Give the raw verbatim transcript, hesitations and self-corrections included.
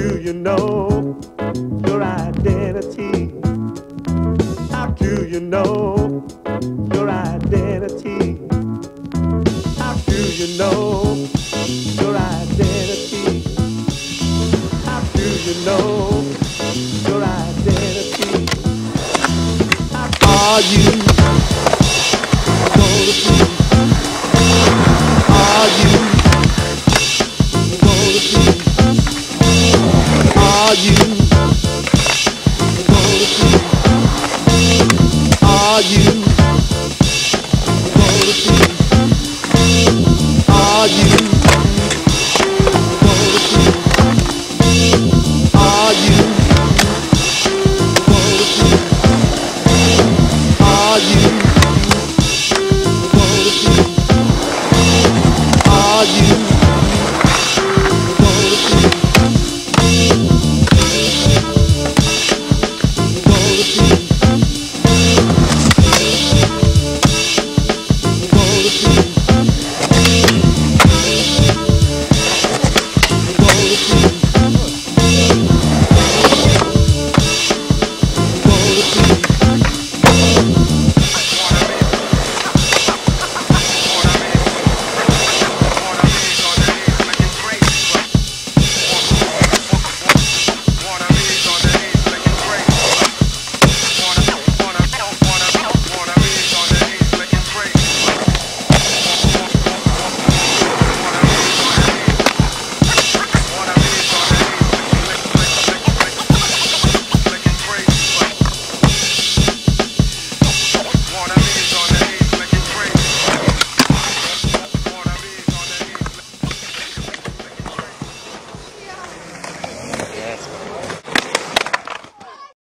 do you know your identity? How do you know your identity? How do you know your identity? How do you know your identity? Are you gonna be? Are you gonna be? Are you